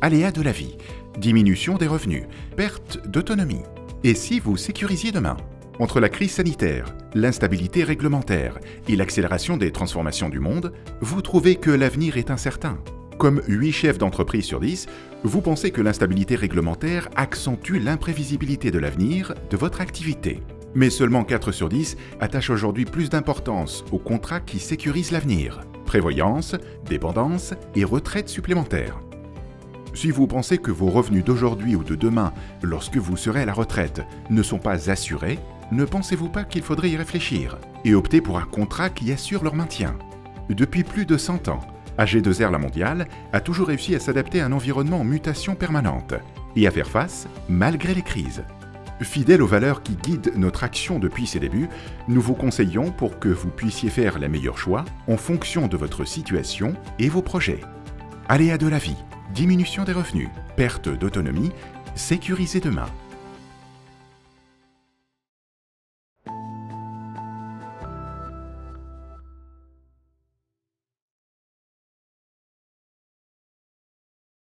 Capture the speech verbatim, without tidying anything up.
aléas de la vie, diminution des revenus, perte d'autonomie. Et si vous sécurisiez demain? Entre la crise sanitaire, l'instabilité réglementaire et l'accélération des transformations du monde, vous trouvez que l'avenir est incertain. Comme huit chefs d'entreprise sur dix, vous pensez que l'instabilité réglementaire accentue l'imprévisibilité de l'avenir de votre activité. Mais seulement quatre sur dix attachent aujourd'hui plus d'importance aux contrats qui sécurisent l'avenir. Prévoyance, dépendance et retraite supplémentaire. Si vous pensez que vos revenus d'aujourd'hui ou de demain, lorsque vous serez à la retraite, ne sont pas assurés, ne pensez-vous pas qu'il faudrait y réfléchir et opter pour un contrat qui assure leur maintien? Depuis plus de cent ans, A G deux R La Mondiale a toujours réussi à s'adapter à un environnement en mutation permanente et à faire face malgré les crises. Fidèles aux valeurs qui guident notre action depuis ses débuts, nous vous conseillons pour que vous puissiez faire les meilleurs choix en fonction de votre situation et vos projets. Aléas de la vie, diminution des revenus, perte d'autonomie, sécurisez demain.